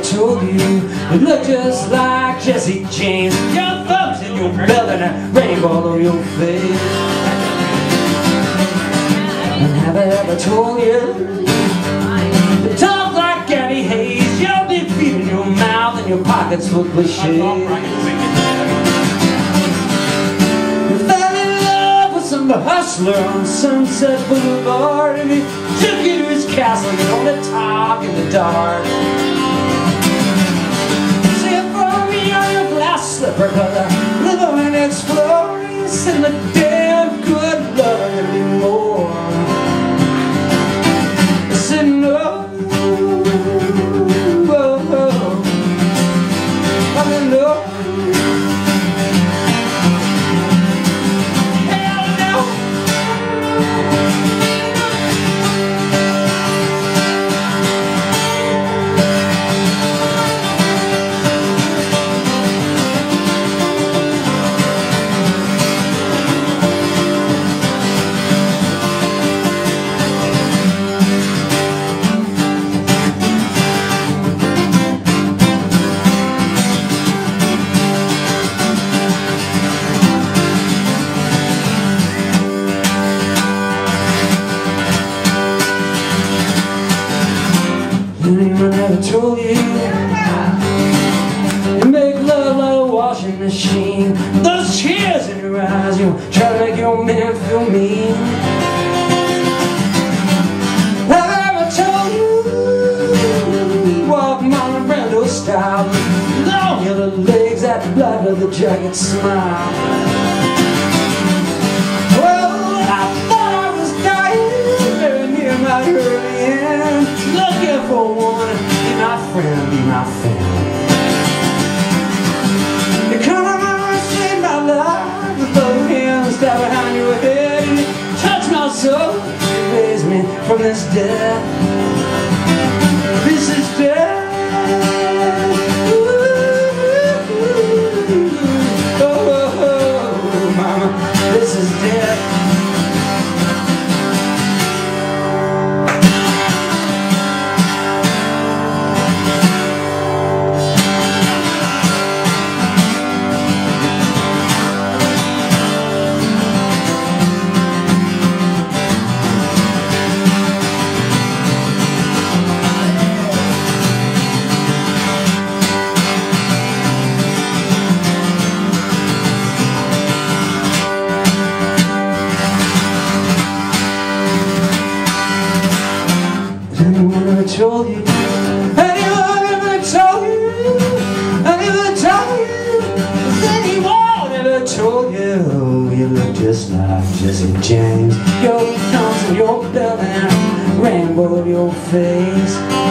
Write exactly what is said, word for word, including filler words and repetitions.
told you you look just like Jesse James? Your thumbs in your belt and a rainbow all over your face. And have I ever told you you talk like Gabby Hayes? You'll be feeding your mouth and your pockets full of cliches. You fell in love with some hustler on Sunset Boulevard, and he took you to his castle and on the top in the dark. See it from me on your glass slipper, cause I live and explore. You said the damn good love anymore. I said no, oh, oh. I said no. Anyone ever told you you make love like a washing machine? Those tears in your eyes, you try to make your man feel mean. Have I ever told you walk Marlon Brando style, long yellow legs, that blood of the jacket smile? Well, I thought I was dying, very near my early end, looking for one, be my friend, be my family. You come on and save my life with both hands down behind your head, and you touch my soul, you raise me from this death. This is death. Ooh, oh, oh, oh, mama, this is death. Anyone ever told you? Anyone ever told you? Anyone told you? Has anyone ever told you you look just like Jesse James? Your thumbs and your belt and a rainbow in your face.